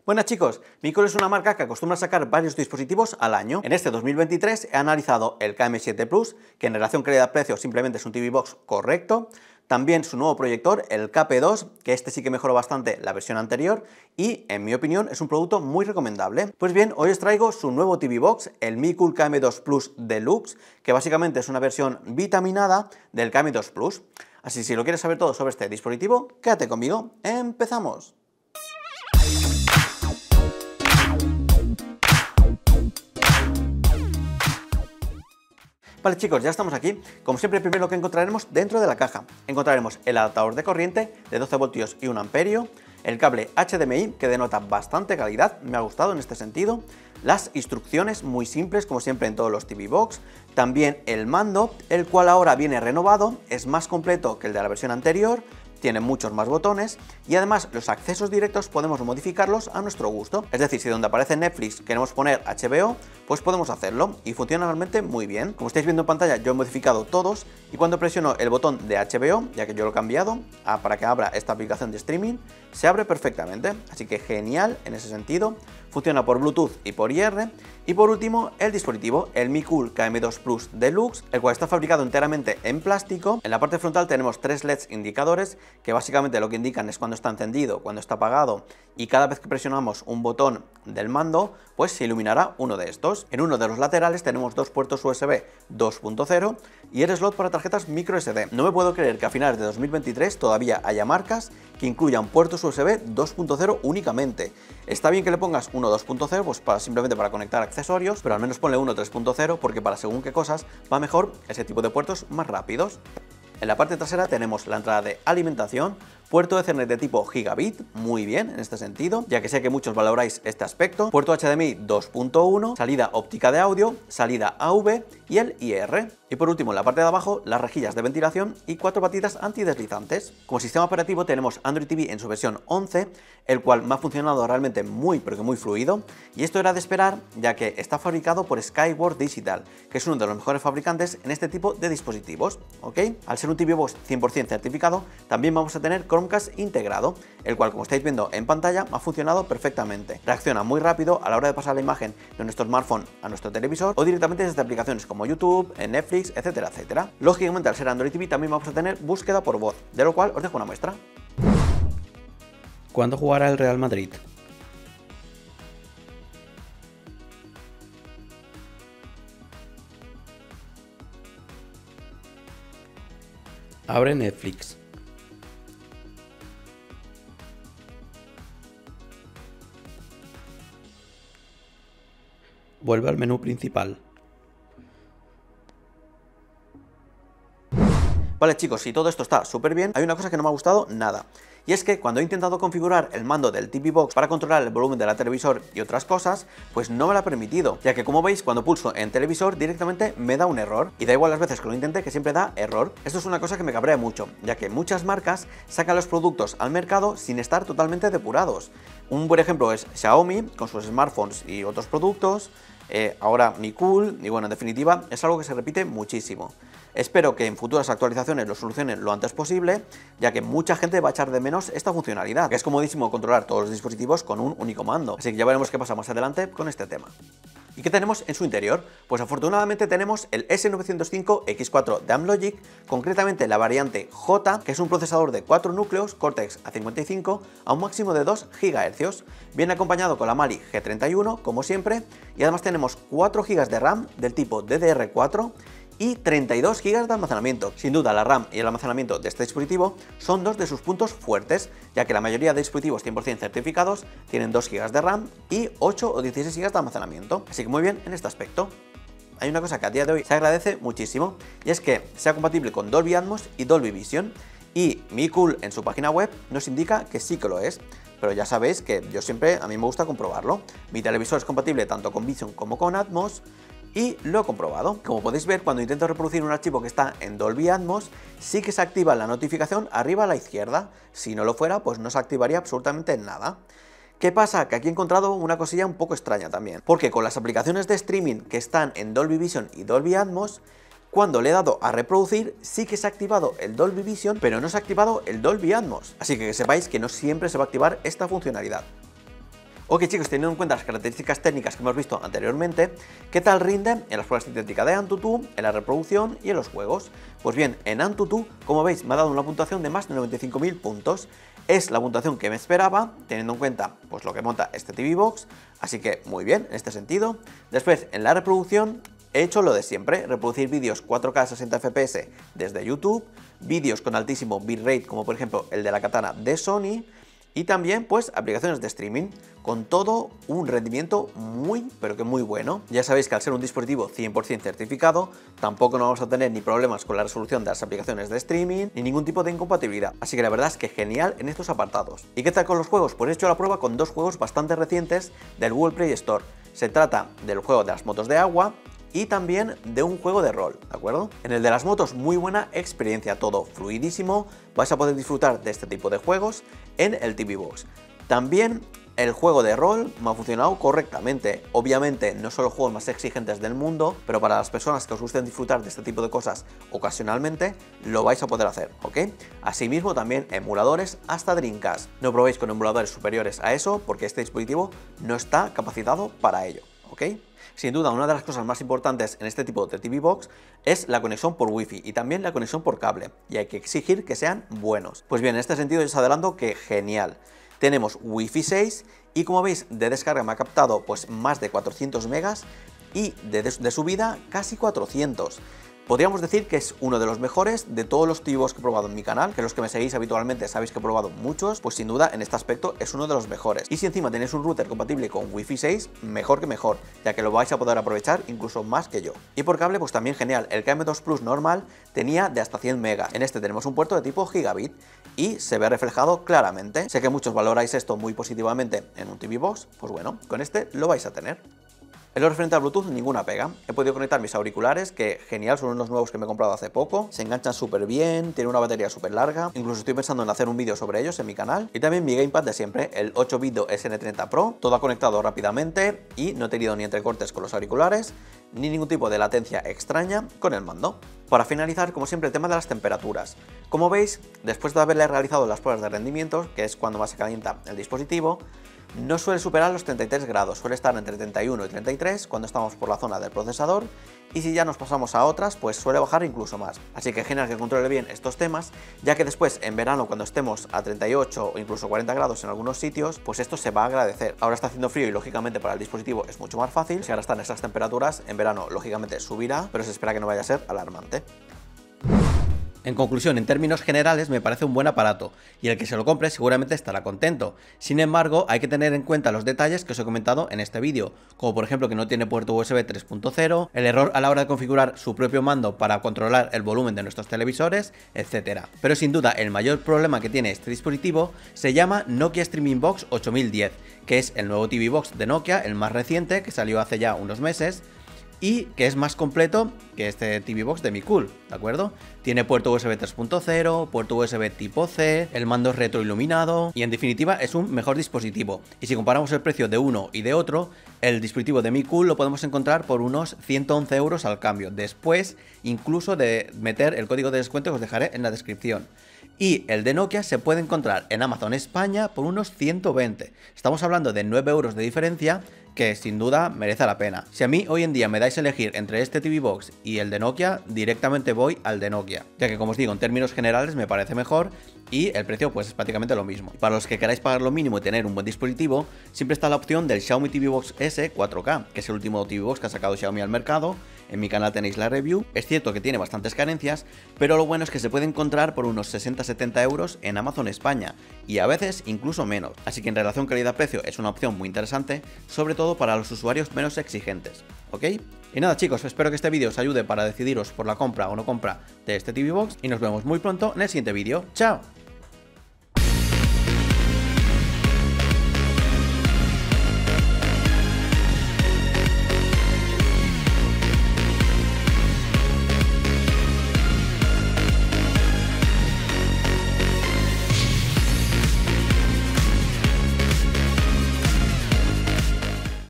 Buenas chicos, Micool es una marca que acostumbra a sacar varios dispositivos al año. En este 2023 he analizado el KM7 Plus, que en relación calidad-precio simplemente es un TV Box correcto. También su nuevo proyector, el KP2, que este sí que mejoró bastante la versión anterior y, en mi opinión, es un producto muy recomendable. Pues bien, hoy os traigo su nuevo TV Box, el Micool KM2 Plus Deluxe, que básicamente es una versión vitaminada del KM2 Plus. Así que si lo quieres saber todo sobre este dispositivo, quédate conmigo. ¡Empezamos! Vale chicos, ya estamos aquí. Como siempre, primero lo que encontraremos dentro de la caja. Encontraremos el adaptador de corriente de 12 voltios y 1 amperio, el cable HDMI que denota bastante calidad, me ha gustado en este sentido, las instrucciones muy simples como siempre en todos los TV Box, también el mando, el cual ahora viene renovado, es más completo que el de la versión anterior, tiene muchos más botones y además los accesos directos podemos modificarlos a nuestro gusto. Es decir, si donde aparece Netflix queremos poner HBO, pues podemos hacerlo y funciona realmente muy bien. Como estáis viendo en pantalla, yo he modificado todos y cuando presiono el botón de HBO, ya que yo lo he cambiado para que abra esta aplicación de streaming, se abre perfectamente, así que genial en ese sentido. Funciona por Bluetooth y por IR. Y por último, el dispositivo, el Micool KM2 Plus Deluxe, el cual está fabricado enteramente en plástico. En la parte frontal tenemos 3 LEDs indicadores, que básicamente lo que indican es cuando está encendido, cuando está apagado, y cada vez que presionamos un botón del mando, pues se iluminará uno de estos. En uno de los laterales tenemos dos puertos USB 2.0 y el slot para tarjetas microSD. No me puedo creer que a finales de 2023 todavía haya marcas que incluyan puertos USB 2.0 únicamente. Está bien que le pongas uno 2.0 pues simplemente para conectar accesorios, pero al menos ponle uno 3.0 porque para según qué cosas va mejor ese tipo de puertos más rápidos. En la parte trasera tenemos la entrada de alimentación, puerto Ethernet de tipo Gigabit, muy bien en este sentido, ya que sé que muchos valoráis este aspecto, puerto HDMI 2.1, salida óptica de audio, salida AV y el IR. Y por último, en la parte de abajo, las rejillas de ventilación y 4 patitas antideslizantes. Como sistema operativo tenemos Android TV en su versión 11, el cual me ha funcionado realmente muy pero que muy fluido, y esto era de esperar ya que está fabricado por Skyward Digital, que es uno de los mejores fabricantes en este tipo de dispositivos, ¿ok? Al ser un TV Box 100% certificado, también vamos a tener Chromecast integrado, el cual, como estáis viendo en pantalla, ha funcionado perfectamente. Reacciona muy rápido a la hora de pasar la imagen de nuestro smartphone a nuestro televisor o directamente desde aplicaciones como YouTube, Netflix, etcétera, etcétera. Lógicamente, al ser Android TV también vamos a tener búsqueda por voz, de lo cual os dejo una muestra. ¿Cuándo jugará el Real Madrid? Abre Netflix. Vuelve al menú principal. Vale chicos, si todo esto está súper bien, hay una cosa que no me ha gustado nada. Y es que cuando he intentado configurar el mando del TV Box para controlar el volumen de la televisor y otras cosas, pues no me lo ha permitido, ya que como veis cuando pulso en televisor directamente me da un error, y da igual las veces que lo intente que siempre da error. Esto es una cosa que me cabrea mucho, ya que muchas marcas sacan los productos al mercado sin estar totalmente depurados. Un buen ejemplo es Xiaomi con sus smartphones y otros productos, ahora Micool, y bueno, en definitiva es algo que se repite muchísimo. Espero que en futuras actualizaciones lo solucionen lo antes posible, ya que mucha gente va a echar de menos esta funcionalidad, que es comodísimo controlar todos los dispositivos con un único mando. Así que ya veremos qué pasa más adelante con este tema. ¿Y qué tenemos en su interior? Pues afortunadamente tenemos el S905X4 de Amlogic, concretamente la variante J, que es un procesador de 4 núcleos Cortex A55 a un máximo de 2 GHz. Viene acompañado con la Mali G31, como siempre, y además tenemos 4 GB de RAM del tipo DDR4 y 32 GB de almacenamiento. Sin duda, la RAM y el almacenamiento de este dispositivo son dos de sus puntos fuertes, ya que la mayoría de dispositivos 100% certificados tienen 2 GB de RAM y 8 o 16 GB de almacenamiento, así que muy bien en este aspecto. Hay una cosa que a día de hoy se agradece muchísimo, y es que sea compatible con Dolby Atmos y Dolby Vision, y Micool en su página web nos indica que sí que lo es. Pero ya sabéis que yo siempre, a mí me gusta comprobarlo. Mi televisor es compatible tanto con Vision como con Atmos, y lo he comprobado. Como podéis ver, cuando intento reproducir un archivo que está en Dolby Atmos, sí que se activa la notificación arriba a la izquierda. Si no lo fuera, pues no se activaría absolutamente nada. ¿Qué pasa? Que aquí he encontrado una cosilla un poco extraña también, porque con las aplicaciones de streaming que están en Dolby Vision y Dolby Atmos, cuando le he dado a reproducir, sí que se ha activado el Dolby Vision, pero no se ha activado el Dolby Atmos. Así que sepáis que no siempre se va a activar esta funcionalidad. Ok chicos, teniendo en cuenta las características técnicas que hemos visto anteriormente, ¿qué tal rinde en las pruebas sintéticas de AnTuTu, en la reproducción y en los juegos? Pues bien, en AnTuTu, como veis, me ha dado una puntuación de más de 95.000 puntos. Es la puntuación que me esperaba, teniendo en cuenta pues lo que monta este TV Box, así que muy bien en este sentido. Después, en la reproducción, he hecho lo de siempre, reproducir vídeos 4K 60 FPS desde YouTube, vídeos con altísimo bitrate como por ejemplo el de la katana de Sony, y también pues aplicaciones de streaming, con todo un rendimiento muy pero que muy bueno. Ya sabéis que al ser un dispositivo 100% certificado, tampoco no vamos a tener ni problemas con la resolución de las aplicaciones de streaming, ni ningún tipo de incompatibilidad. Así que la verdad es que genial en estos apartados. ¿Y qué tal con los juegos? Pues he hecho la prueba con dos juegos bastante recientes del Google Play Store. Se trata del juego de las motos de agua y también de un juego de rol, ¿de acuerdo? En el de las motos, muy buena experiencia, todo fluidísimo, vais a poder disfrutar de este tipo de juegos en el TV Box. También el juego de rol me ha funcionado correctamente. Obviamente no son los juegos más exigentes del mundo, pero para las personas que os gusten disfrutar de este tipo de cosas ocasionalmente, lo vais a poder hacer, ¿ok? Asimismo también emuladores hasta Dreamcast. No probéis con emuladores superiores a eso, porque este dispositivo no está capacitado para ello, ¿ok? Sin duda, una de las cosas más importantes en este tipo de TV Box es la conexión por Wi-Fi y también la conexión por cable, y hay que exigir que sean buenos. Pues bien, en este sentido os adelanto que genial. Tenemos Wi-Fi 6 y como veis de descarga me ha captado pues más de 400 megas y de subida casi 400. Podríamos decir que es uno de los mejores de todos los TV Box que he probado en mi canal, que los que me seguís habitualmente sabéis que he probado muchos, pues sin duda en este aspecto es uno de los mejores. Y si encima tenéis un router compatible con Wi-Fi 6, mejor que mejor, ya que lo vais a poder aprovechar incluso más que yo. Y por cable pues también genial, el KM2 Plus normal tenía de hasta 100 megas, en este tenemos un puerto de tipo gigabit y se ve reflejado claramente. Sé que muchos valoráis esto muy positivamente en un TV Box, pues bueno, con este lo vais a tener. En lo referente al Bluetooth, ninguna pega. He podido conectar mis auriculares, que genial, son unos nuevos que me he comprado hace poco. Se enganchan súper bien, tienen una batería súper larga. Incluso estoy pensando en hacer un vídeo sobre ellos en mi canal. Y también mi gamepad de siempre, el 8-bit SN30 Pro. Todo ha conectado rápidamente y no he tenido ni entrecortes con los auriculares, ni ningún tipo de latencia extraña con el mando. Para finalizar, como siempre, el tema de las temperaturas. Como veis, después de haberle realizado las pruebas de rendimiento, que es cuando más se calienta el dispositivo, no suele superar los 33 grados, suele estar entre 31 y 33 cuando estamos por la zona del procesador, y si ya nos pasamos a otras, pues suele bajar incluso más. Así que genial que controle bien estos temas, ya que después en verano, cuando estemos a 38 o incluso 40 grados en algunos sitios, pues esto se va a agradecer. Ahora está haciendo frío y lógicamente para el dispositivo es mucho más fácil. Si ahora están esas temperaturas, en verano lógicamente subirá, pero se espera que no vaya a ser alarmante. En conclusión, en términos generales me parece un buen aparato y el que se lo compre seguramente estará contento. Sin embargo, hay que tener en cuenta los detalles que os he comentado en este vídeo, como por ejemplo que no tiene puerto USB 3.0, el error a la hora de configurar su propio mando para controlar el volumen de nuestros televisores, etc. Pero sin duda el mayor problema que tiene este dispositivo se llama Nokia Streaming Box 8010, que es el nuevo TV Box de Nokia, el más reciente, que salió hace ya unos meses, y que es más completo que este TV Box de Micool, ¿de acuerdo? Tiene puerto USB 3.0, puerto USB tipo C, el mando es retroiluminado y en definitiva es un mejor dispositivo. Y si comparamos el precio de uno y de otro, el dispositivo de Micool lo podemos encontrar por unos 111 euros al cambio, después incluso de meter el código de descuento que os dejaré en la descripción. Y el de Nokia se puede encontrar en Amazon España por unos 120. Estamos hablando de 9 euros de diferencia, que sin duda merece la pena. Si a mí hoy en día me dais a elegir entre este TV Box y el de Nokia, directamente voy al de Nokia, ya que como os digo, en términos generales me parece mejor y el precio pues es prácticamente lo mismo. Para los que queráis pagar lo mínimo y tener un buen dispositivo, siempre está la opción del Xiaomi TV Box S 4K, que es el último TV Box que ha sacado Xiaomi al mercado. En mi canal tenéis la review. Es cierto que tiene bastantes carencias, pero lo bueno es que se puede encontrar por unos 60-70 euros en Amazon España y a veces incluso menos. Así que en relación calidad-precio es una opción muy interesante, sobre todo para los usuarios menos exigentes, ¿ok? Y nada chicos, espero que este vídeo os ayude para decidiros por la compra o no compra de este TV Box y nos vemos muy pronto en el siguiente vídeo. ¡Chao!